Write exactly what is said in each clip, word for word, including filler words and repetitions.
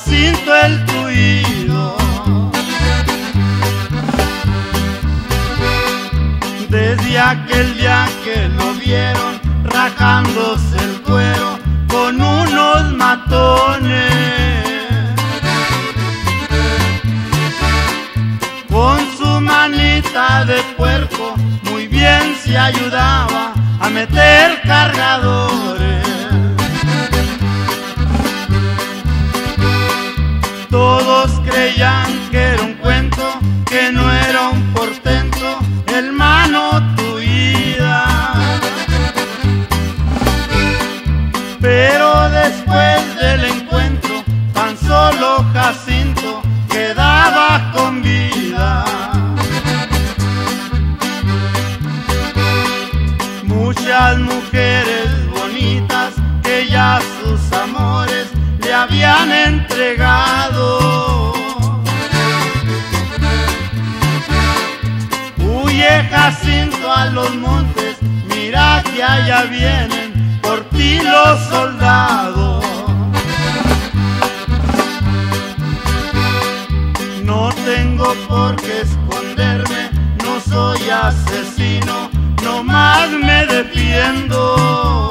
Jacinto el tuido. Desde aquel día que lo vieron rajándose el cuero con unos matones, con su manita de puerco muy bien se ayudaba a meter cargadores. Todos creían que era un cuento, que no era un portento, el mano tuida. Pero después del encuentro, tan solo Jacinto quedaba con vida. Muchas mujeres bonitas que ya sus amores le habían entregado. Huye Jacinto a los montes, mira que allá vienen por ti los soldados. No tengo por qué esconderme, no soy asesino, nomás me defiendo.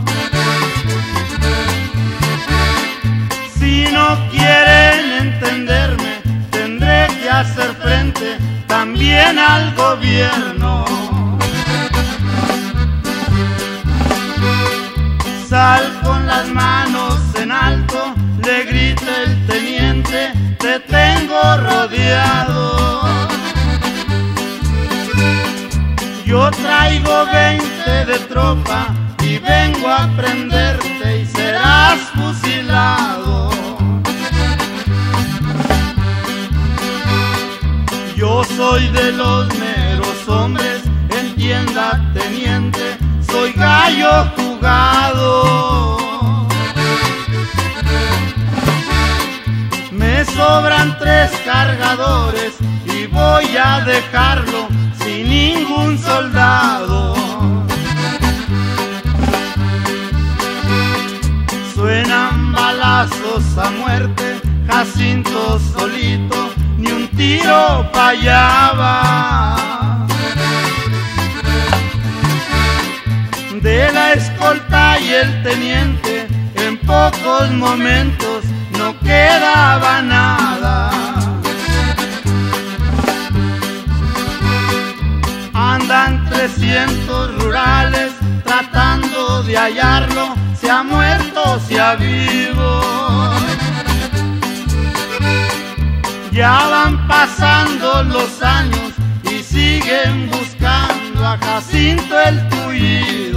Si no quieren entenderme, tendré que hacer frente también al gobierno. Sal con las manos en alto, le grita el teniente, te tengo rodeado. Yo traigo veinte de tropa y vengo a prenderte y serás fusilado. Yo soy de los meros hombres, entienda teniente, soy gallo jugado. Me sobran tres cargadores y voy a dejarlo sin ningún soldado. Suenan balazos a muerte, Jacinto solito, ni un tiro fallaba. De la escolta y el teniente, en pocos momentos no quedaba nada. Andan trescientos rurales tratando de hallarlo, sea muerto, sea vivo. Ya van pasando los años y siguen buscando a Jacinto el tuido.